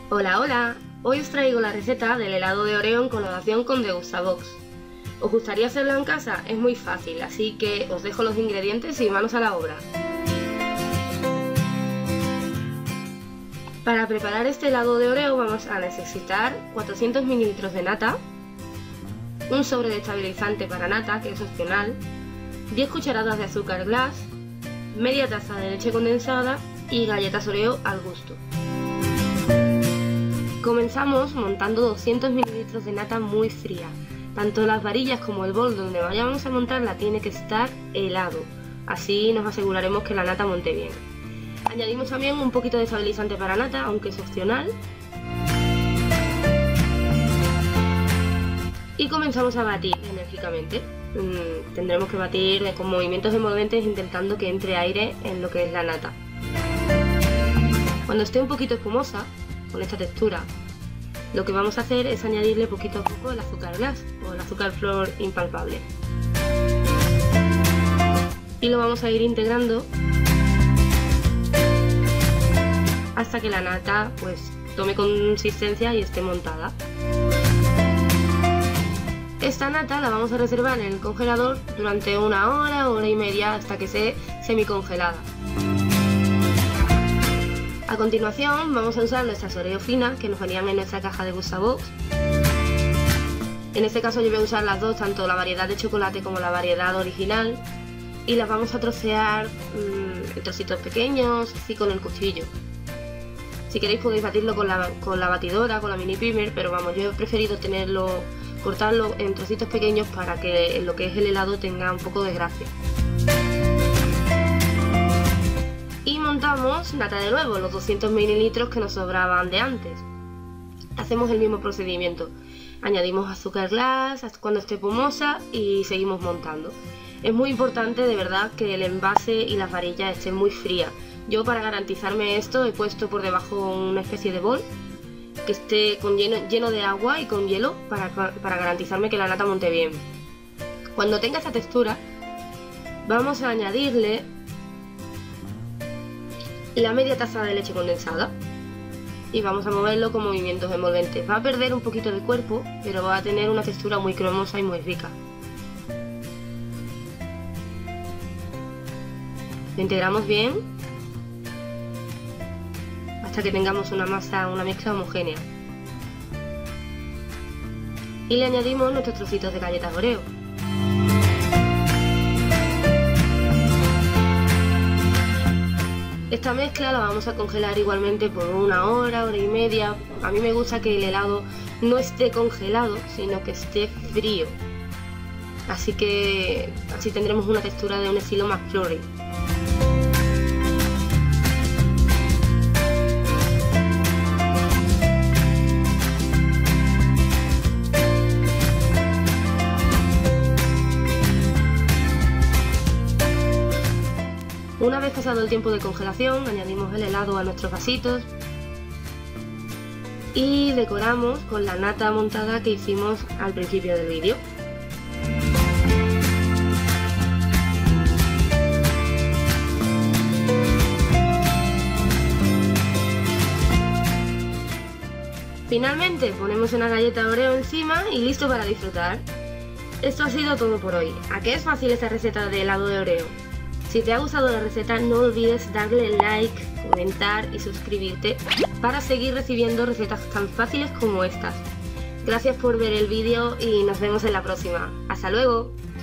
Hola, hola. Hoy os traigo la receta del helado de Oreo en colaboración con Degustabox. ¿Os gustaría hacerlo en casa? Es muy fácil, así que os dejo los ingredientes y manos a la obra. Para preparar este helado de Oreo vamos a necesitar 400 ml de nata, un sobre de estabilizante para nata, que es opcional, 10 cucharadas de azúcar glass, media taza de leche condensada y galletas Oreo al gusto. Comenzamos montando 200 ml de nata muy fría. Tanto las varillas como el bol donde vayamos a montarla tiene que estar helado, así nos aseguraremos que la nata monte bien. Añadimos también un poquito de estabilizante para nata, aunque es opcional. Y comenzamos a batir enérgicamente. Tendremos que batir con movimientos envolventes intentando que entre aire en lo que es la nata. Cuando esté un poquito espumosa, con esta textura, lo que vamos a hacer es añadirle poquito a poco el azúcar glass o el azúcar flor impalpable. Y lo vamos a ir integrando hasta que la nata pues tome consistencia y esté montada. Esta nata la vamos a reservar en el congelador durante una hora y media hasta que esté semicongelada. A continuación vamos a usar nuestras Oreo finas que nos venían en nuestra caja de Degustabox. En este caso yo voy a usar las dos, tanto la variedad de chocolate como la variedad original, y las vamos a trocear en trocitos pequeños, así con el cuchillo. Si queréis podéis batirlo con la batidora, con la mini primer, pero vamos, yo he preferido cortarlo en trocitos pequeños para que en lo que es el helado tenga un poco de gracia. Y montamos nata de nuevo, los 200 ml que nos sobraban de antes. Hacemos el mismo procedimiento. Añadimos azúcar glass cuando esté espumosa y seguimos montando. Es muy importante de verdad que el envase y las varillas estén muy frías. Yo, para garantizarme esto, he puesto por debajo una especie de bol que esté lleno de agua y con hielo para garantizarme que la nata monte bien. Cuando tenga esta textura vamos a añadirle la media taza de leche condensada y vamos a moverlo con movimientos envolventes. Va a perder un poquito de cuerpo, pero va a tener una textura muy cremosa y muy rica. Lo integramos bien hasta que tengamos una mezcla homogénea. Y le añadimos nuestros trocitos de galletas Oreo. Esta mezcla la vamos a congelar igualmente por una hora y media. A mí me gusta que el helado no esté congelado, sino que esté frío. Así tendremos una textura de un estilo más flurry. Una vez pasado el tiempo de congelación, añadimos el helado a nuestros vasitos y decoramos con la nata montada que hicimos al principio del vídeo. Finalmente ponemos una galleta Oreo encima y listo para disfrutar. Esto ha sido todo por hoy. ¿A qué es fácil esta receta de helado de Oreo? Si te ha gustado la receta no olvides darle like, comentar y suscribirte para seguir recibiendo recetas tan fáciles como estas. Gracias por ver el vídeo y nos vemos en la próxima. ¡Hasta luego!